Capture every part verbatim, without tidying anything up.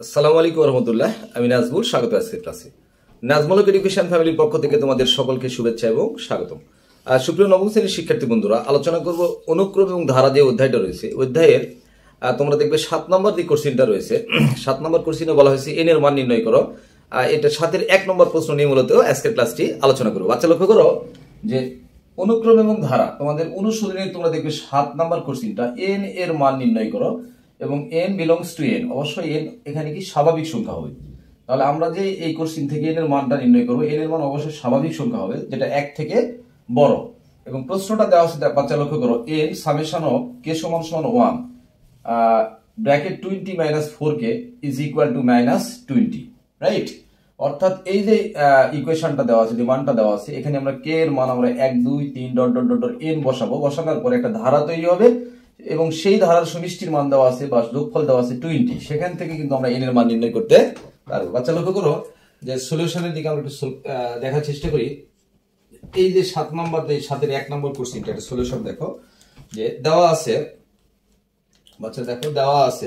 আসসালামু আলাইকুম রহমতুল্লাহ। আমি নাজমুল, স্বাগত আজকের ক্লাসে। নাজমুল এডুকেশন ফ্যামিলির পক্ষ থেকে তোমাদের সকলকে শুভেচ্ছা এবং স্বাগতম। আর সুপ্রিয় নবম শ্রেণীর শিক্ষার্থী বন্ধুরা, আলোচনা করব অনুক্রম এবং ধারা যে অধ্যায়টা রয়েছে, অধ্যায়ের তোমরা দেখবে সাত নম্বর যে কোশ্চিনটা রয়েছে, সাত নম্বর কোশ্চিনে বলা হয়েছে এন এর মান নির্ণয় করো। এটা সাতের এক নম্বর প্রশ্ন নিয়ে মূলত আজকের ক্লাসটি আলোচনা করবো। বাচ্চা লক্ষ্য করো যে অনুক্রম এবং ধারা তোমাদের অনুশীলনে তোমরা দেখবে সাত নম্বর কোশ্চিনটা এন এর মান নির্ণয় করো এবং n বিলংস টু n, অবশ্যই n এখানে কি স্বাভাবিক সংখ্যা হবে। তাহলে আমরা যে এই কোশ্চিন থেকে n এর মানটা নির্ণয় করব, n এর মান অবশ্যই স্বাভাবিক সংখ্যা হবে যেটা এক থেকে বড়। এবং প্রশ্নটা দেওয়া আছে, বাচ্চা লক্ষ্য করো, n সামেশন অফ k সমান সমান one bracket twenty minus four k is equal to minus twenty, right? অর্থাৎ এই যে ইকুয়েশনটা দেওয়া আছে, যে মানটা দেওয়া আছে, এখানে আমরা k এর মান আমরা এক দুই তিন dot dot dot dot n বসাবো। বসানোর পরে একটা ধারা তৈরি হবে এবং সেই ধারার সমষ্টির মান দেওয়া আছে বা যোগফল দেওয়া আছে টোয়েন্টি। সেখান থেকে কিন্তু আমরা n এর মান নির্ণয় করতে পারবো। বাচ্চা লক্ষ্য করো যে সলিউশনের দিকে আমরা একটু দেখার চেষ্টা করি। এই যে সাত নম্বর, যে সাতের এক নম্বর কোশ্চেনটা, একটা সলিউশন দেখো যে দেওয়া আছে। বাচ্চা দেখো দেওয়া আছে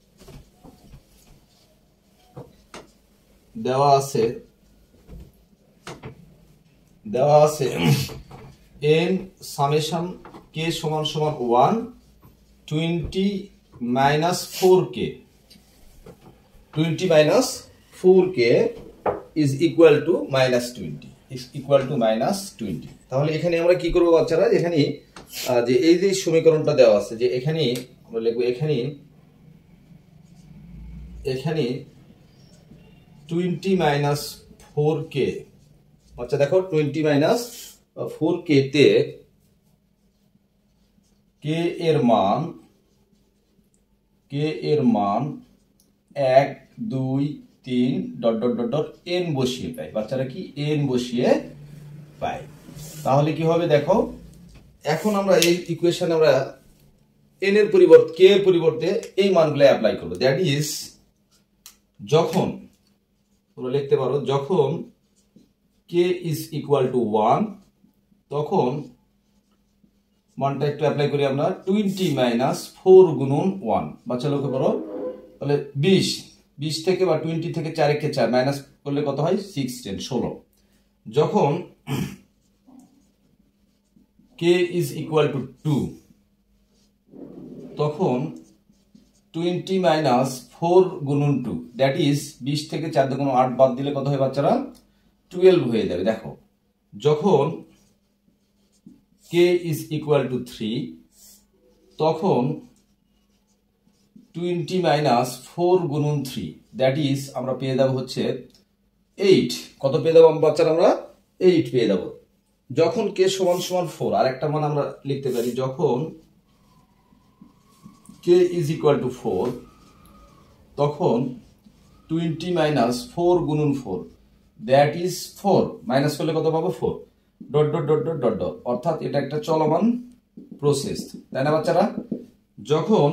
দেওয়া আছে দেওয়া আছে n সামেশন k সমান সমান one twenty minus four k twenty minus four k is equal to minus twenty is equal to minus twenty. তাহলে এখানে আমরা কি করবো বাচ্চারা, এখানে যে এই যে সমীকরণটা দেওয়া আছে, যে এখানে আমরা লিখবো এখানে এখানে টোয়েন্টি মাইনাস ফোর কে। আচ্ছা দেখো, টোয়েন্টি মাইনাস ফোর কে তে কে এর মান কে এর মান এক দুই তিন dot dot dot dot n বসিয়ে পাই। বাচ্চারা কি এন বসিয়ে পাই। তাহলে কি হবে দেখো, এখন আমরা এই ইকুয়েশন আমরা এন এর পরিবর্তে কে এর পরিবর্তে এই মানগুলো অ্যাপ্লাই করবো। দ্যাট ইজ, যখন তোমরা লিখতে পারো যখন k is equal to one, তখন মানটা একটু অ্যাপ্লাই করি আমরা, টোয়েন্টি মাইনাস ফোর গুণন ওয়ান। বাচ্চা লক্ষ্য করো, তাহলে বিশ বিশ থেকে বা টোয়েন্টি থেকে চার একে চার মাইনাস করলে কত হয়, সিক্স টেন ষোলো। যখন k is equal to two, তখন টোয়েন্টি মাইনাস ফোর গুণন টু, দ্যাট ইজ বিশ থেকে চার দুগুণ আট বাদ দিলে কত হয় বাচ্চারা, টুয়েলভ হয়ে যাবে। দেখো, যখন k is equal to three, তখন টোয়েন্টি মাইনাস ফোর গুণন থ্রি, দ্যাট ইজ আমরা পেয়ে যাবো হচ্ছে এইট। কত পেয়ে যাবো বাচ্চারা, আমরা এইট পেয়ে যাবো। যখন কে সমান সমান ফোর, আর একটা মান আমরা লিখতে পারি, যখন k is equal to four, তখন টোয়েন্টি মাইনাস ফোর গুণন four, that is four. Minus করলে কত পাবো, four dot dot dot dot dot dot. অর্থাৎ এটা একটা চলমান প্রসেস, তাই না বাচ্চারা? যখন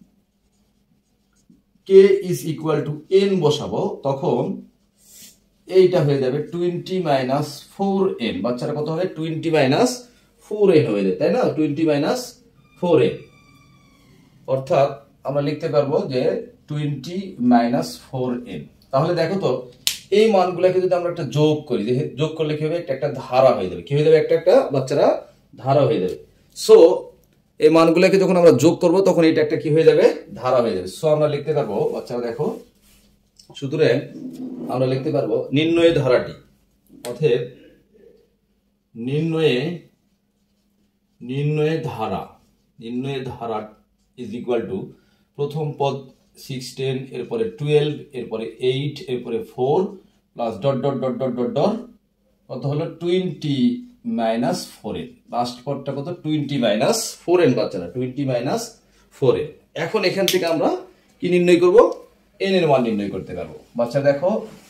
k is equal to n বসাবো, তখন এইটা হয়ে যাবে টোয়েন্টি মাইনাস ফোর এন। বাচ্চারা কত হবে, টোয়েন্টি মাইনাস ফোর এন হয়ে যাবে, তাই না? টোয়েন্টি মাইনাস ফোর এন, অর্থাৎ আমরা লিখতে পারবো যে টোয়েন্টি মাইনাস ফোর এন। তাহলে দেখো তো, এই মানগুলোকে যদি আমরা একটা যোগ করি, যোগ করলে কি হবে, একটা একটা ধারা হয়ে যাবে। কি হয়ে যাবে, একটা একটা বাচ্চারা ধারা হয়ে যাবে। সো এই মানগুলোকে যখন আমরা যোগ করব, তখন এটা একটা কি হয়ে যাবে, ধারা হয়ে যাবে। সো আমরা লিখতে পারবো বাচ্চারা, দেখো, সুতরাং আমরা লিখতে পারবো নির্ণয় ধারাটি, অতএব নির্ণয়ে নির্ণয় ধারা নির্ণয় ধারা ইজ ইকুয়াল টু প্রথম পদ সিক্স টেন, এরপরে টুয়েলভ, এরপরে এইট, এরপরে four plus dot dot dot dot dot dot কত হলো, twenty minus four n. Last পদটা কত, টোয়েন্টি মাইনাস ফোর এন। বাচ্চারা টোয়েন্টি মাইনাস ফোর এন। এখন এখান থেকে আমরা কি নির্ণয় করব, এন এর মান নির্ণয় করতে পারবো। বাচ্চা দেখো,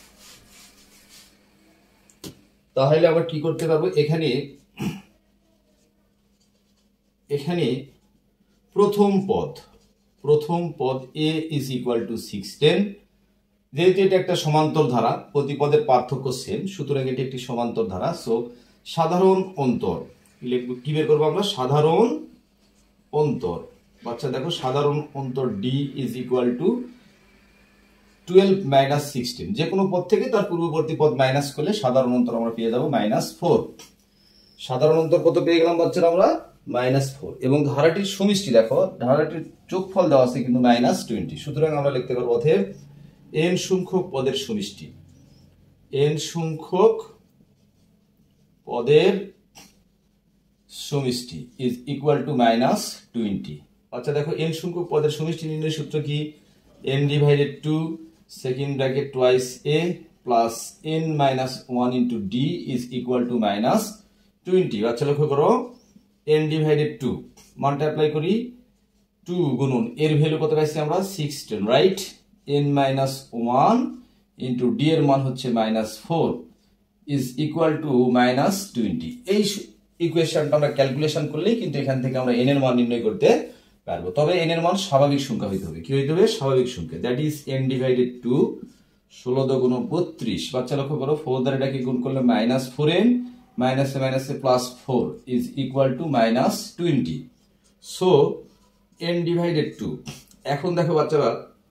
তাহলে আবার কি করতে পারবো, এখানে এখানে প্রথম পদ প্রথম পদ a is equal to six ten. যেহেতু এটা একটা সমান্তর ধারা, প্রতি পদের পার্থক্য সেম, সুতরাং এটি একটি সমান্তর ধারা। সো সাধারণ অন্তর কি বের করবো আমরা, সাধারণ অন্তর। বাচ্চা দেখো, সাধারণ অন্তর d is equal to twelve minus sixteen, যে কোনো পদ থেকে তার পূর্ববর্তী পদ মাইনাস করলে সাধারণ অন্তর আমরা পেয়ে যাবো মাইনাস ফোর। সাধারণ অন্তর কত পেয়ে গেলাম বাচ্চারা আমরা? Minus four. এবং ধারাটির সমষ্টি দেখো, ধারাটির যোগফল দেওয়া আছে কিন্তু মাইনাস টোয়েন্টি। সুতরাং আমরা লিখতে পারবো অতএব এন সংখ্যক পদের সমষ্টি, এন সংখ্যক পদের সমষ্টি is equal to minus twenty. আচ্ছা দেখো, এন সংখ্যক পদের সমষ্টি নির্ণয়ের সূত্র কি? n divided two second bracket twice a plus n minus one into d is equal to minus twenty। আচ্ছা লক্ষ্য করো, n divided two মানটা অ্যাপ্লাই করি, two গুণন এর ভ্যালু কত পাইছি আমরা? sixteen, right? n minus one into d এর মান হচ্ছে minus four is equal to minus twenty। এই ইকুয়েশনটা আমরা ক্যালকুলেশন করলেই কিন্তু এখান থেকে আমরা n এর মান নির্ণয় করতে পারবো। তবে n এর মান স্বাভাবিক সংখ্যা হইতে হবে। কি হইতে হবে? স্বাভাবিক সংখ্যা। That is n divided two, ষোলো দুগুণ বত্রিশ। বাচ্চা লক্ষ্য করো, ফোর দ্বারা এটাকে গুণ করলে মাইনাস ফোর এন, মাইনাসে মাইনাসে plus four is equal to minus twenty. So n divided two. এখন দেখো বাচ্চারা,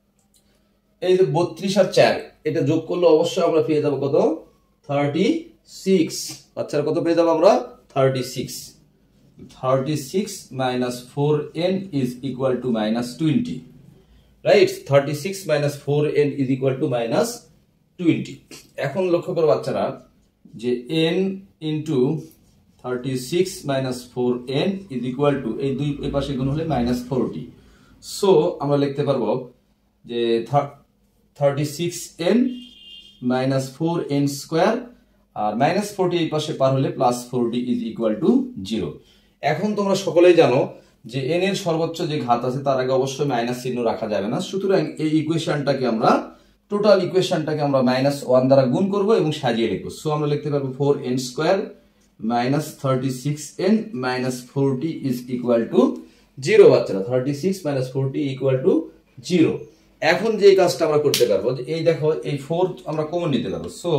এই যে বত্রিশ আর চার এটা যোগ করলে অবশ্যই আমরা পেয়ে যাবো কত? Thirty six. বাচ্চারা কত পেয়ে যাবো আমরা? Thirty six. thirty-six minus four n is equal to minus twenty, right? thirty-six minus four n is equal to minus twenty। এখন লক্ষ্য করো বাচ্চারা যে n into thirty-six minus four n is equal to, এই দুই এই পাশে গুণ হলে minus forty। সো আমরা লিখতে পারবো যে thirty-six n minus four n square আর minus forty এই পাশে পার হলে plus forty is equal to zero। এখন তোমরা সকলেই জানো যে n এর সর্বোচ্চ যে ঘাত আছে তার আগে অবশ্যই মাইনাস চিহ্ন রাখা যাবে না। সুতরাং এই ইকুয়েশনটাকে আমরা, টোটাল ইকুয়েশনটাকে আমরা মাইনাস ওয়ান দ্বারা গুণ করব এবং সাজিয়ে লিখবো। সো আমরা লিখতে পারবো four n square minus thirty six n minus forty is equal to zero. বাচ্চারা thirty six minus forty equal to zero. এখন যে কাজটা আমরা করতে পারবো, যে এই দেখো এই ফোর আমরা কমন নিতে পারবো। সো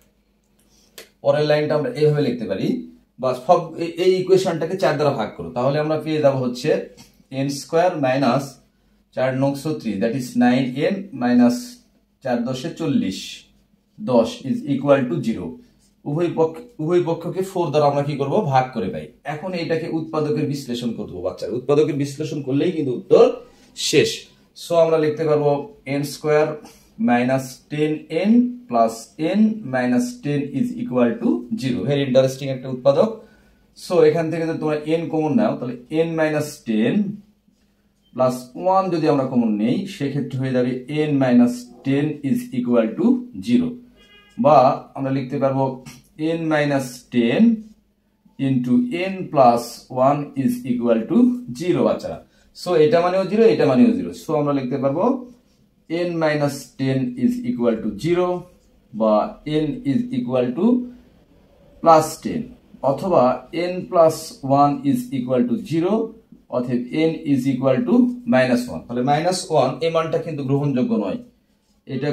পরের লাইনটা আমরা এইভাবে লিখতে পারি, বা সব এই ইকুয়েশনটাকে চার দ্বারা ভাগ করো, তাহলে আমরা পেয়ে যাবো হচ্ছে এন স্কোয়ার মাইনাস চার নং ছত্রিশ, that is nine n minus চার দশে চল্লিশ, দশ ইজ ইকুয়াল টু জিরো। উভয় পক্ষ উভয় পক্ষকে ফোর দ্বারা আমরা কি করবো? ভাগ করে পাই। এখন এইটাকে উৎপাদকের বিশ্লেষণ করবো বাচ্চারা, উৎপাদকের বিশ্লেষণ করলেই কিন্তু উত্তর শেষ। সো আমরা লিখতে পারবো n square minus ten n plus n minus ten is equal to zero. Very interesting একটা উৎপাদক। সো এখান থেকে যদি তোমরা এন কমন নাও, তাহলে n minus ten plus one যদি আমরা কমন নেই, সেক্ষেত্রে হয়ে যাবে n minus ten is equal to zero. বা আমরা লিখতে পারবো n minus ten into n plus one is equal to zero. বাচ্চারা সো এটা মানেও জিরো, এটা মানেও জিরো। সো আমরা লিখতে পারবো n minus ten is equal to zero বা n is equal to plus ten, অথবা n plus one is equal to zero অথবা n is equal to minus one। তাহলে minus one এই মানটা কিন্তু গ্রহণযোগ্য নয়, এটা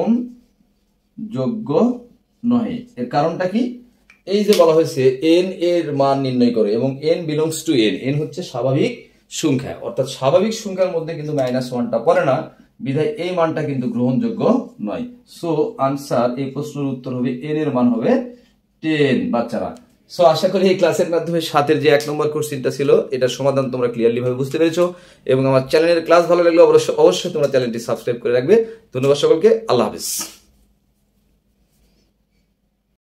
গ্রহণযোগ্য নয়। এর কারণটা কি? এই যে বলা হয়েছে n এর মান নির্ণয় করে এবং n belongs to n, n হচ্ছে স্বাভাবিক সংখ্যা, অর্থাৎ স্বাভাবিক সংখ্যার মধ্যে কিন্তু মাইনাস ওয়ানটা পড়ে না, বিধায় এই মানটা কিন্তু গ্রহণযোগ্য নয়। সো আনসার, এই প্রশ্নের উত্তর হবে n এর মান হবে টেন। বাচ্চারা সো আশা করি এই ক্লাসের মাধ্যমে সাতের যে এক নম্বর কোশ্চেনটা ছিল এটার সমাধান তোমরা ক্লিয়ারলি ভাবে বুঝতে পেরেছো। এবং আমার চ্যানেলের ক্লাস ভালো লাগলে অবশ্যই অবশ্যই তোমরা চ্যানেলটি সাবস্ক্রাইব করে রাখবে। ধন্যবাদ সকলকে, আল্লাহ হাফেজ।